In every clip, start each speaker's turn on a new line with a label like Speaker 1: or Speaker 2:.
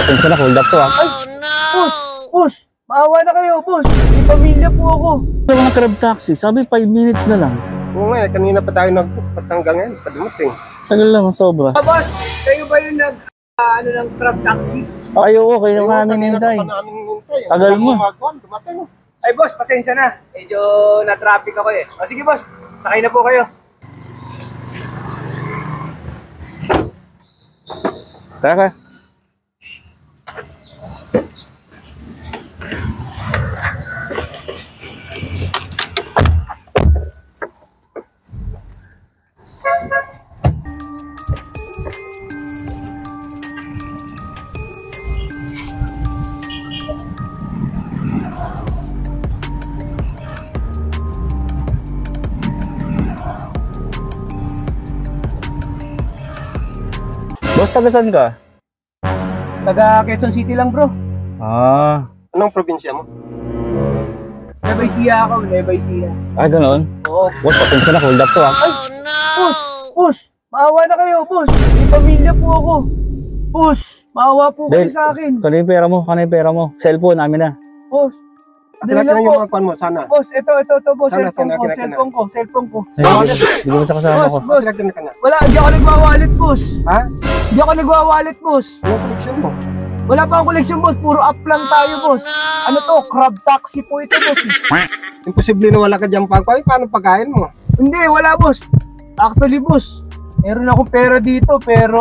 Speaker 1: pasensya na, hold up to ah.
Speaker 2: Ay, boss, boss, maawa na kayo, boss. May pamilya po ako.
Speaker 1: Ito mga crab taxi, sabi 5 minutes na lang.
Speaker 3: Oo nga, kanina pa tayo nagbukat hanggang ngayon, padumating.
Speaker 1: Tagal lang, sobra.
Speaker 2: Boss, kayo ba yung ng truck taxi?
Speaker 1: Ay, oo, kayo namin hintay. Tagal mo.
Speaker 2: Ay, boss, pasensya na. Medyo na-traffic ako eh. O sige, boss, sakay na po kayo.
Speaker 1: Tara. Boss, taga saan ka?
Speaker 2: Taga Quezon City lang, bro.
Speaker 1: Ah.
Speaker 3: Anong probinsya mo?
Speaker 2: Nueva Ecija ako, Nueva Ecija.
Speaker 1: Ay, ganoon?
Speaker 2: Oo.
Speaker 1: Boss, pasensya na, hold up to ah.
Speaker 2: Ay, boss, boss, maawa na kayo, boss. May pamilya po ako. Boss, maawa po kayo sa akin.
Speaker 1: Kano yung pera mo? Kano yung pera mo? Cellphone namin na.
Speaker 2: Boss,
Speaker 3: Atin yung mga kuhan mo, sana.
Speaker 2: boss, ito, boss,
Speaker 3: Sana,
Speaker 2: cellphone ko.
Speaker 1: Hindi ko sa kasama ko.
Speaker 2: Boss,
Speaker 3: Atin ka na.
Speaker 2: wala, hindi ako nagwawalit, boss.
Speaker 3: Ha?
Speaker 2: Hindi ako nagwawalit, boss.
Speaker 3: Anong connection mo?
Speaker 2: Wala pa akong koleksyon, boss. Puro up lang tayo, boss. Ano to? Crab taxi po ito, boss.
Speaker 3: Imposible na wala ka dyan pagkain. Paano pagkain mo?
Speaker 2: Hindi, wala, boss. Actually, boss, meron akong pera dito, pero...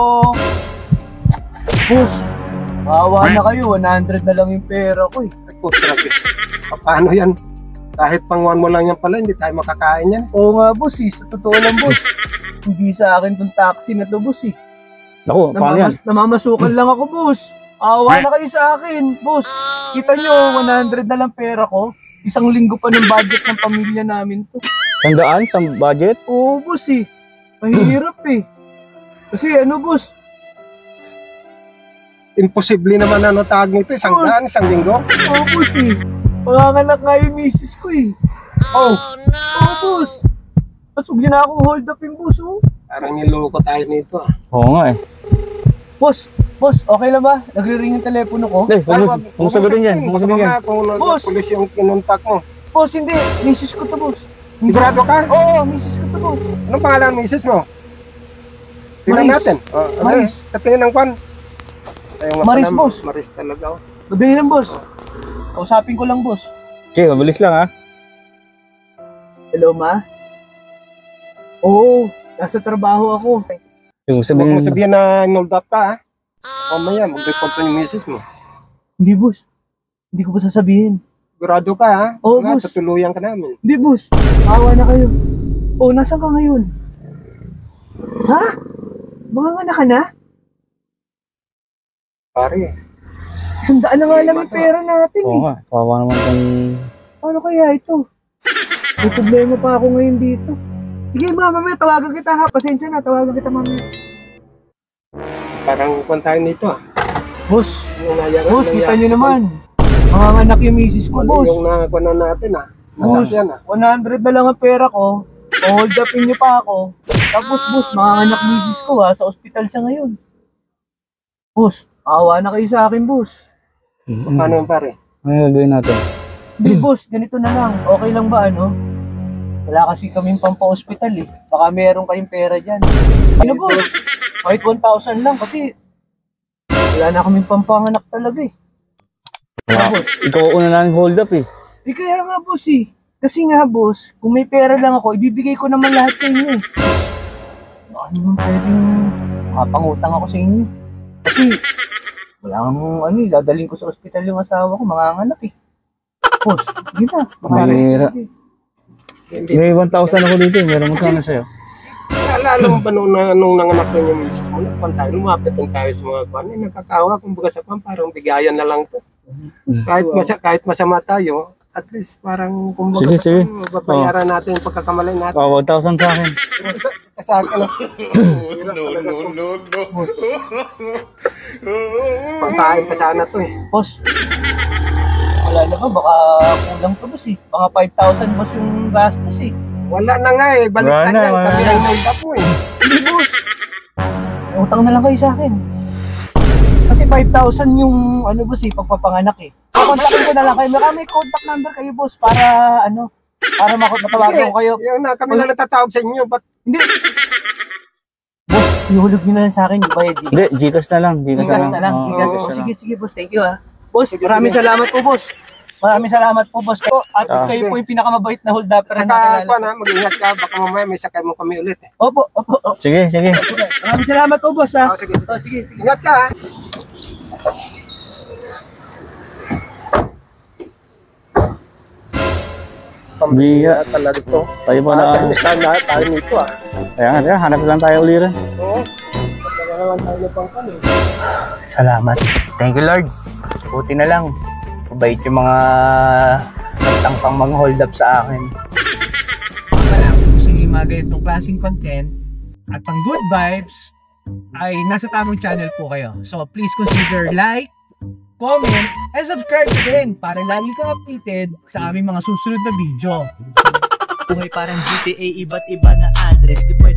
Speaker 2: Boss, maawa na kayo. 100 na lang yung pera ko, eh.
Speaker 3: Trapis. Paano yan? Kahit pangwan mo lang yan pala, hindi tayo makakain yan.
Speaker 2: Oo nga, boss, eh. Sa totoo lang, boss. Hindi sa akin tong taxi na to, boss, eh.
Speaker 1: Naku, paano yan?
Speaker 2: Namamasukan lang ako, boss. Awa na kayo sa akin, boss. Kita nyo, 100 na lang pera ko. 1 linggo pa ng budget ng pamilya namin to.
Speaker 1: Tandaan sa budget?
Speaker 2: Oo, boss, eh. Mahirap, eh. Kasi ano, boss?
Speaker 3: Imposible naman ano tawag nito. 1 daan, 1 linggo.
Speaker 2: Oo, boss, eh. Panganganak nga yung misis ko, eh. Oo, boss. Pasog niya na akong hold up yung boss, oh.
Speaker 3: Parang niloko tayo nito ah.
Speaker 1: Oo nga eh.
Speaker 2: Boss, okay lang ba? Nagre-ring yung telepono ko.
Speaker 1: Huwag mo sagutin yan. Huwag mo sagutin yan.
Speaker 3: Kung
Speaker 2: Boss!
Speaker 3: pulis yung kinontak mo.
Speaker 2: Boss, hindi. Misis ko to, boss.
Speaker 3: Sigurado ka?
Speaker 2: Oo, misis ko to, boss.
Speaker 3: Anong pangalan ng misis mo? Tingnan
Speaker 2: Maris.
Speaker 3: natin.
Speaker 2: Maris.
Speaker 3: Katingin ng kwan.
Speaker 2: Maris, boss.
Speaker 3: Maris talaga.
Speaker 2: Madali lang, boss. Kausapin ko lang, boss.
Speaker 1: Okay, mabilis lang ha.
Speaker 2: Hello, ma? Oo, nasa trabaho ako.
Speaker 1: Yung
Speaker 3: Huwag mo sabihin na inold up ka ha. Mamaya, mag-report ko yung misis mo.
Speaker 2: Hindi, boss. Hindi ko ba sasabihin?
Speaker 3: Sigurado ka ha.
Speaker 2: Oo,
Speaker 3: Nga,
Speaker 2: boss.
Speaker 3: tutuluyan ka namin.
Speaker 2: Hindi, boss. Awa na kayo. Oo, nasaan ka ngayon? Ha? Mga anak ka na?
Speaker 3: Pare.
Speaker 2: 100 na nga lang yung pera natin,
Speaker 1: Oo
Speaker 2: eh.
Speaker 1: nga, kawawa naman kung...
Speaker 2: Paano kaya ito? May problema pa ako ngayon dito. Sige, mamaya, tawagan kita ha. Pasensya na, tawagan kita mamaya.
Speaker 3: Parang kwan tayo nito ah.
Speaker 2: Boss,
Speaker 3: Yung nangyari-
Speaker 2: boss, kita
Speaker 3: nangyari
Speaker 2: nyo
Speaker 3: sa
Speaker 2: naman. Mga anak yung misis ko,
Speaker 3: Ano
Speaker 2: boss.
Speaker 3: yung nakakuha natin ah.
Speaker 2: Boss,
Speaker 3: Masakyan ah.
Speaker 2: 100 na lang ang pera ko. Hold upin nyo pa ako. Tapos, boss, mga anak misis ko ha. Sa ospital siya ngayon. Boss, awa na kayo sa akin, boss.
Speaker 3: Paano yung pare?
Speaker 1: Ano gagawin natin?
Speaker 2: Hindi, boss, ganito na lang. Okay lang ba, ano? Wala kasi kaming pampa-hospital eh. Baka meron kayong pera dyan. Ano, boss? Kahit 1,000 lang kasi wala na kaming pampanganak talaga eh. Boss?
Speaker 1: Ikaw una lang hold up eh.
Speaker 2: Eh kaya nga, boss eh. Kasi nga, boss, kung may pera lang ako, ibibigay ko naman lahat sa inyo eh. Baka naman pwedeng makapangutang ako sa inyo. Kasi wala kang ano eh, dadaling ko sa ospital yung asawa ko, manganganak eh. Boss, yun na.
Speaker 1: Mahira. May 1,000 ako dito eh. Meron mo sana sa'yo.
Speaker 3: Alala mo ba nung nanganak ko yung misis mo? Nagpan tayo, lumapit lang tayo sa mga kwan. Eh, nakakawa, kumbaga sa kwan, parang bigayan na lang to. Kahit masama tayo, at least parang kumbaga
Speaker 1: Sige.
Speaker 3: babayaran natin yung pagkakamali natin.
Speaker 1: 1,000 sa akin.
Speaker 3: Sa akin na. Pangkain pa sana to eh.
Speaker 2: Boss, wala na ba? Baka kulang to, boss eh. Baka 5,000 boss yung gastos eh.
Speaker 3: Wala na nga eh, balik
Speaker 1: Wala
Speaker 3: na
Speaker 1: na,
Speaker 3: yan.
Speaker 1: wala
Speaker 3: Kami
Speaker 1: na.
Speaker 3: ang hold up mo eh.
Speaker 2: Hindi, boss. Utang na lang kayo sa akin. Kasi 25,000 yung ano boss eh, pagpapanganak eh. Kontakin ko na lang kayo. May contact number kayo boss para ano, para matawagan ko kayo.
Speaker 3: Yung na, kami na natatawag sa inyo, ba't
Speaker 2: Hindi. Boss, ihulog nyo na lang sa akin yung bayad dito.
Speaker 1: Hindi, Gcash na lang. Gcash
Speaker 2: Gcash na lang.
Speaker 1: Oo,
Speaker 2: Gcash.
Speaker 1: Gcash na lang.
Speaker 2: Sige, sige boss. Thank you ha. Boss, maraming salamat po boss. Maraming salamat po boss. At kayo po yung pinakamabait na hold-upper na
Speaker 3: saka
Speaker 2: nakilala.
Speaker 3: pa na, mag-ingat ka, baka mamaya may sakay mo kami ulit eh.
Speaker 2: Opo, opo, opo.
Speaker 1: Sige, sige.
Speaker 2: Maraming salamat po boss ha.
Speaker 3: Sige,
Speaker 2: Oh, sige, sige.
Speaker 3: ingat ka ha.
Speaker 1: Biya.
Speaker 3: Talaga to.
Speaker 1: Tayo po na.
Speaker 3: Sana tayo nito ah.
Speaker 1: Kaya nga, hanap lang tayo uli rin.
Speaker 3: Oo. Talaga naman tayo na pang kami.
Speaker 2: Salamat. Thank you Lord. Buti na lang. Mabait yung mga nagtangkang mga hold up sa akin. Wala, kung gusto nyo yung mga ganitong klaseng content at pang good vibes, ay nasa tamang channel po kayo. So please consider like, comment, and subscribe din para lagi kang updated sa aming mga susunod na video.
Speaker 4: Buhay parang GTA, iba't iba na address. Di pwede